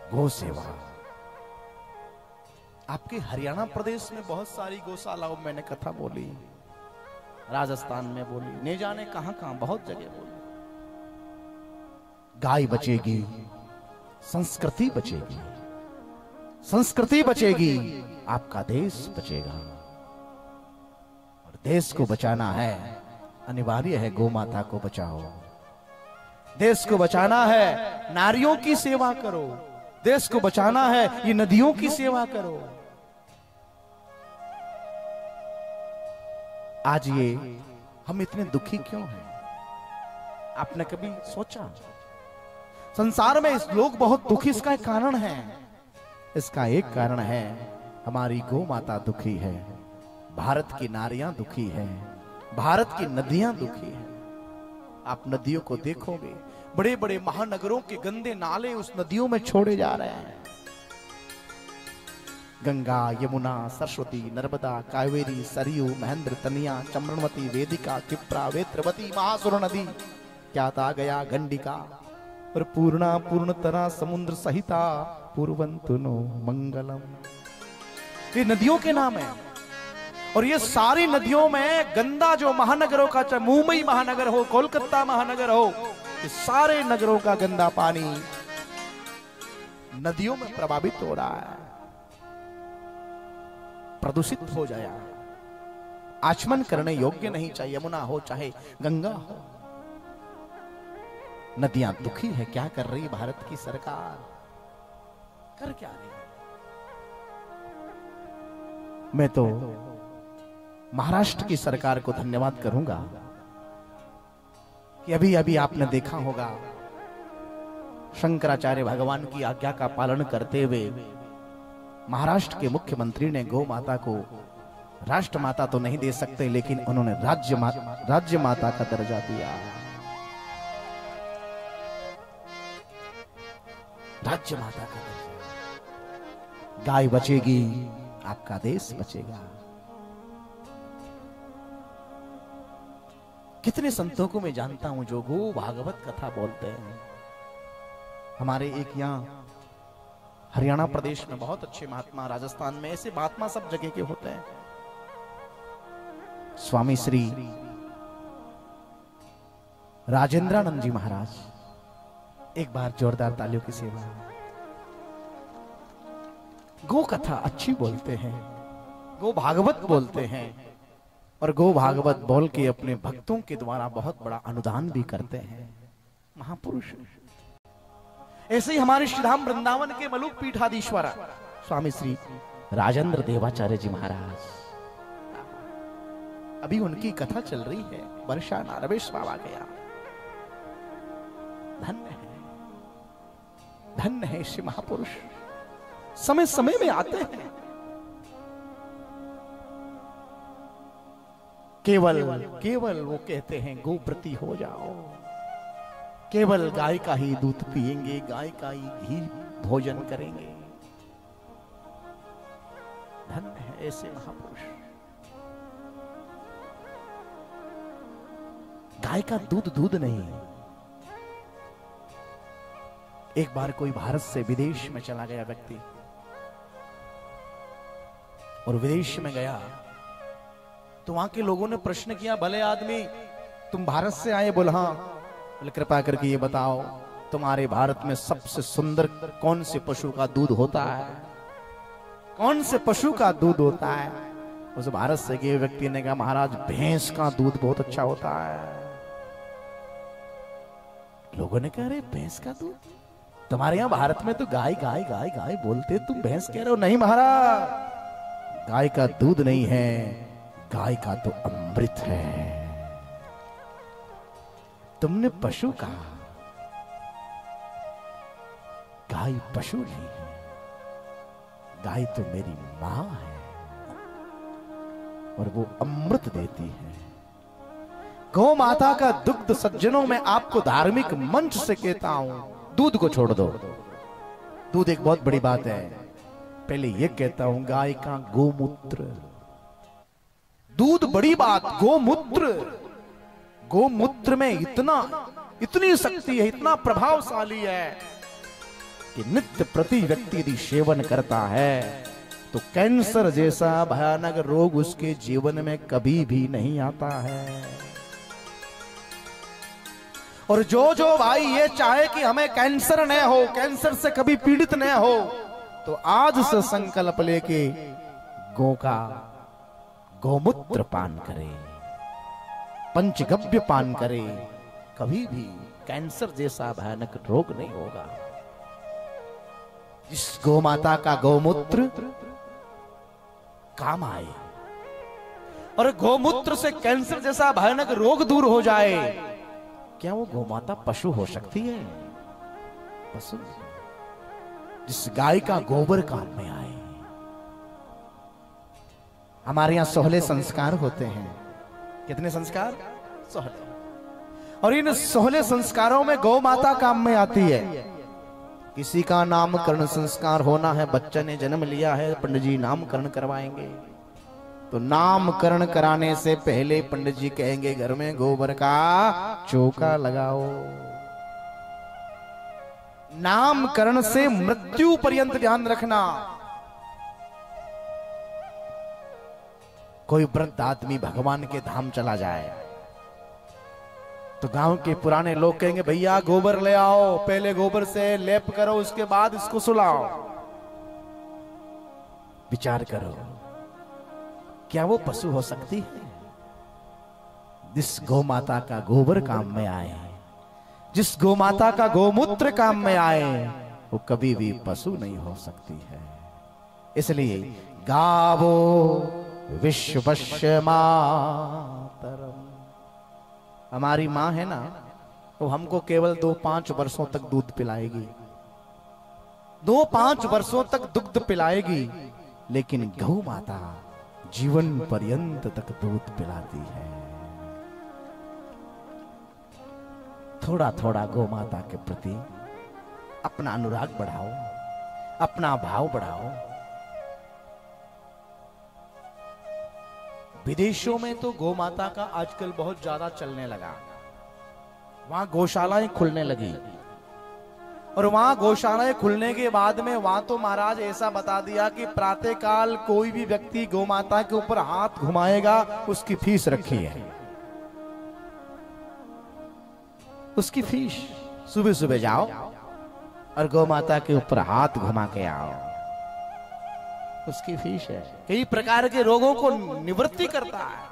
गौ सेवा। आपके हरियाणा प्रदेश में बहुत सारी गौशालाओं में मैंने कथा बोली, राजस्थान में बोली, नहीं जाने कहां कहां बहुत जगह बोली। गाय बचेगी, संस्कृति बचेगी, संस्कृति बचेगी, आपका देश बचेगा। और देश को बचाना है, अनिवार्य है गौ माता को बचाओ। देश को बचाना है, नारियों की सेवा करो। देश को बचाना है, ये नदियों की सेवा करो। आज ये हम इतने दुखी क्यों हैं? आपने कभी सोचा? संसार में इस लोग बहुत दुखी, इसका एक कारण है। इसका एक कारण है, हमारी गौ माता दुखी है, भारत की नारियां दुखी है, भारत की नदियां दुखी है। आप नदियों को देखोगे, बड़े बड़े महानगरों के गंदे नाले उस नदियों में छोड़े जा रहे हैं। गंगा, यमुना, सरस्वती, नर्मदा, कावेरी, सरयू, महेंद्र, तनिया, चम्रणवती, वेदिका, क्षिप्रा, वेत्रवती, महासुर नदी, क्या था गया गंडिका और पूर्णा पूर्णतरा समुद्र सहिता पूर्वंतु नो मंगलम। ये नदियों के नाम है। और ये सारी नदियों में गंदा जो महानगरों का, चाहे मुंबई महानगर हो, कोलकाता महानगर हो, ये सारे नगरों का गंदा पानी नदियों में प्रभावित हो रहा है, प्रदूषित हो जाया, आचमन करने योग्य नहीं। चाहे यमुना हो, चाहे गंगा हो, नदियां दुखी है। क्या कर रही भारत की सरकार? कर क्या रही? मैं तो महाराष्ट्र की सरकार को धन्यवाद करूंगा कि अभी अभी आपने देखा होगा, शंकराचार्य भगवान की आज्ञा का पालन करते हुए महाराष्ट्र के मुख्यमंत्री ने गौ माता को राष्ट्र माता तो नहीं दे सकते, लेकिन उन्होंने राज्य माता का दर्जा दिया। राज्य माता का दर्जा। गाय बचेगी, आपका देश बचेगा। कितने संतों को मैं जानता हूं जो गो भागवत कथा बोलते हैं। हमारे एक यहां हरियाणा प्रदेश में बहुत अच्छे महात्मा, राजस्थान में ऐसे महात्मा सब जगह के होते हैं। स्वामी श्री राजेंद्रानंद जी महाराज, एक बार जोरदार तालियों की सेवा। गो कथा अच्छी बोलते हैं, गो भागवत बोलते हैं, और गो भागवत बोल के अपने भक्तों के द्वारा बहुत बड़ा अनुदान भी करते हैं। महापुरुष। ऐसे ही हमारे श्रीधाम वृंदावन के मलुक पीठाधीश्वर स्वामी श्री राजेंद्र देवाचार्य जी महाराज, अभी उनकी कथा चल रही है। वर्षा नारवेश बाबा गया। धन्य है, धन्य है श्री महापुरुष, समय समय में आते हैं। केवल वो कहते हैं गोप्रति हो जाओ, केवल गाय का ही दूध पिएंगे, गाय का ही घी भोजन करेंगे। धन्य है ऐसे महापुरुष। गाय का दूध नहीं। एक बार कोई भारत से विदेश में चला गया व्यक्ति, और विदेश में गया तो वहां के लोगों ने प्रश्न किया, भले आदमी तुम भारत से आए? बोल हाँ। बोले कृपा करके ये बताओ, तुम्हारे भारत में सबसे सुंदर कौन से पशु का दूध होता है? कौन से पशु का दूध होता है? उस भारत से गए व्यक्ति ने कहा, महाराज भैंस का दूध बहुत अच्छा होता है। लोगों ने कहा, अरे भैंस का दूध? तुम्हारे यहां भारत में तो गाय गाय गाय गाय बोलते, तुम भैंस कह रहे हो? नहीं महाराज, गाय का दूध नहीं है, गाय का तो अमृत है। तुमने पशु कहा, गाय पशु नहीं है, गाय तो मेरी मां है और वो अमृत देती है। गौ माता का दुग्ध सज्जनों में आपको धार्मिक मंच से कहता हूं, दूध को छोड़ दो। दूध एक बहुत बड़ी बात है। पहले ये कहता हूं, गाय का गोमूत्र, दूध बड़ी बात, गोमूत्र, गोमूत्र में इतनी शक्ति है, इतना प्रभावशाली है। कि नित्य प्रति व्यक्ति यदि सेवन करता है तो कैंसर जैसा भयानक रोग उसके जीवन में कभी भी नहीं आता है। और जो भाई ये चाहे कि हमें कैंसर न हो, कैंसर से कभी पीड़ित न हो, तो आज से संकल्प लेके गौमूत्र पान करे, पंचगव्य पान करे, कभी भी कैंसर जैसा भयानक रोग नहीं होगा। इस गौमाता का गौमूत्र काम आए और गौमूत्र से कैंसर जैसा भयानक रोग दूर हो जाए। क्या वो गौमाता पशु हो सकती है? पशु जिस गाय का गोबर काम में आए। हमारे यहां सोहले संस्कार होते हैं। कितने संस्कार? सोहले। और इन सोहले संस्कारों में गौ माता काम में आती है। किसी का नामकरण संस्कार होना है, बच्चा ने जन्म लिया है, पंडित जी नामकरण करवाएंगे। तो नामकरण कराने से पहले पंडित जी कहेंगे घर में गोबर का चौका लगाओ। नामकरण से मृत्यु पर्यंत ध्यान रखना। कोई वृद्ध आदमी भगवान के धाम चला जाए तो गांव के पुराने लोग कहेंगे भैया गोबर ले आओ, पहले गोबर से लेप करो, उसके बाद इसको सुलाओ। विचार करो, क्या वो पशु हो सकती है? जिस गौ माता का गोबर काम में आए, जिस गौ माता का गौमूत्र काम में आए, वो कभी भी पशु नहीं हो सकती है। इसलिए गावो विश्वस्य मातरम, हमारी माँ है ना, वो हमको केवल 2-5 वर्षों तक दूध पिलाएगी, 2-5 वर्षों तक दुग्ध पिलाएगी, लेकिन गौ माता जीवन पर्यंत तक दूध पिलाती है। थोड़ा थोड़ा गौ माता के प्रति अपना अनुराग बढ़ाओ, अपना भाव बढ़ाओ। विदेशों में तो गौ माता का आजकल बहुत ज्यादा चलने लगा। वहां गौशालाएं खुलने लगी और वहां गौशालाएं खुलने के बाद में वहां तो महाराज ऐसा बता दिया कि प्रातःकाल कोई भी व्यक्ति गौ माता के ऊपर हाथ घुमाएगा उसकी फीस रखी है। उसकी फीस, सुबह सुबह जाओ और गौ माता के ऊपर हाथ घुमा के आओ, उसकी फीस है। कई प्रकार के रोगों को निवृत्ति करता है।